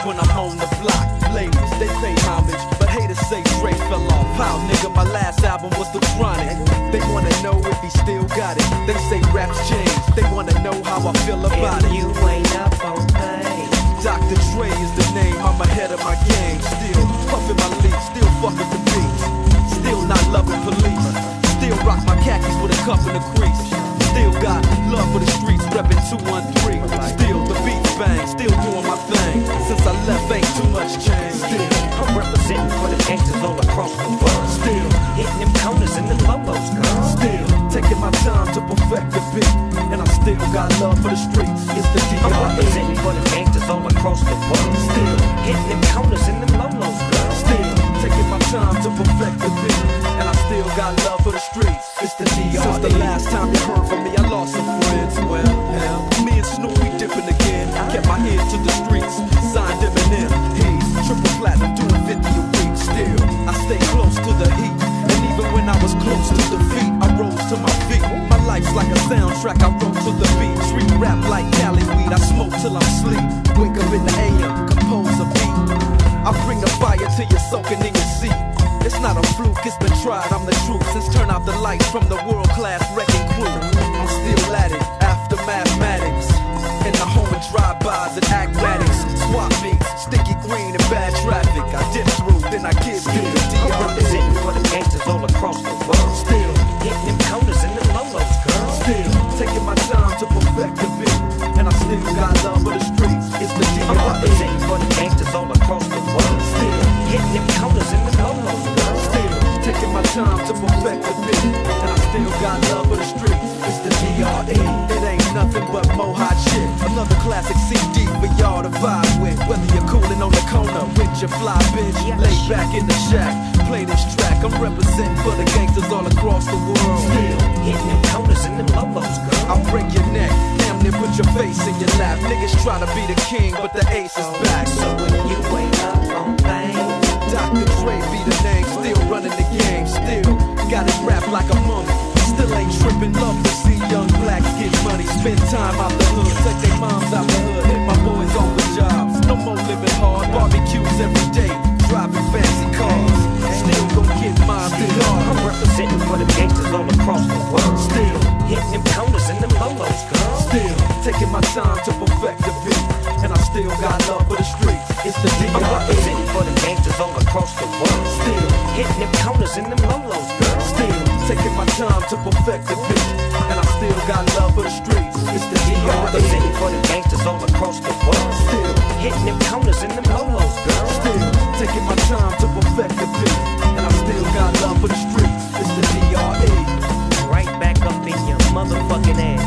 when I'm on the block. Ladies, they pay homage, but haters say Dre fell off. How, nigga, my last album was The Chronic. They wanna know if he still got it. They say raps change, they wanna know how I feel about it. You ain't up on things. Dr. Dre is the name, I'm ahead of my game. Still puffin' my leaf, still fuckin' the beats. Still not loving police. Still rock my khakis with a cuff in the crease. Still got love for the streets, reppin' 213. Still the beats bang, still doing my thing. Since I left, ain't too much change. Still, I'm representing for the gangsters all across the world. Still hitting them corners and the lolos, girl. Still taking my time to perfect the beat, and I still got love for the streets. It's the D.R.E. I'm representing for the gangsters all across the world. Still hitting them corners and them lolos, girl. Still taking my time to perfect the beat, and I still got love for the streets. It's the D.R.E. Since the last time you heard from me, I lost some friends. Well, hell, me and Snoop, we dipping again. Kept my ear to the streets, signed Eminem. He's triple platinum, doing 50 a week. Still, I stay close to the heat, and even when I was close to defeat, I rose to my feet. My life's like a soundtrack, I wrote to the beat. Street rap like Cali weed, I smoke till I'm sleep. Wake up in the AM, compose a beat. I bring the fire till you're soaking in your seat. It's not a fluke, it's been tried, I'm the truth. Since turn out the lights from the world-class wrecking crew, I'm still at it, after mathematics. In the home of drive-bys and acmatics. Swap meets, sticky green and bad traffic. I dip through, then I give you the D.R.E. I'm representing for the gangsters all across the world. Still hitting them corners and them lolos, girl. Still taking my time to perfect the beat, and I still got love for the streets. It's the D.R.E. I'm representing for the gangsters all across the world. Still hitting them corners and them lolos, girl. Still taking my time to perfect the beat, and I still got love for the streets. It's the D.R.E. It ain't nothing but more hot shit. Another classic CD for y'all to vibe with. Whether you're coolin' on the corner with your fly bitch, lay back in the shack, play this track. I'm representing for the gangsters all across the world. Still hitting them corners and them lolos, girl. I'll break your neck, damn near put your face in your lap. Niggas try to be the king, but the ace is back. So when you wake up on things, Dr. Dre be the name, still running the game. Still got it wrapped like a mummy. Still ain't trippin', love to see young blacks get money. Spend time out the hood, take their moms out the hood. Hit my boys on the jobs, no more living hard. Barbecues every day, driving fancy cars. Still gon' get mine big hard. I'm representing for the gangsters all across the world. Still hitting them corners and them lolos, girl. Still taking my time to perfect the beat, and I still got love for the streets. It's the D.R.E. I'm representing for the gangsters all across the world. Still hitting them corners and them lolos, girl. Still taking my time to perfect the beat, and I still got love for the streets. It's the I'm D.R.E. representing for the gangsters all across the world. Still hitting them corners and them lolos, girl. Still taking my time to perfect the beat, and I still got love for the streets. It's the D.R.E. Right back up in your motherfucking ass.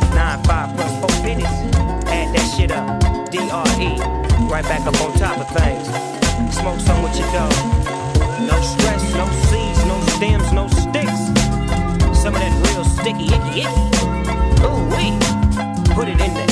9-5 plus 4 minutes. Add that shit up. D.R.E. Right back up on top of things. Smoke some with your dog. No stress, no seeds, no stems, no sticks. Some of that real sticky icky icky. Ooh wee. Put it in there.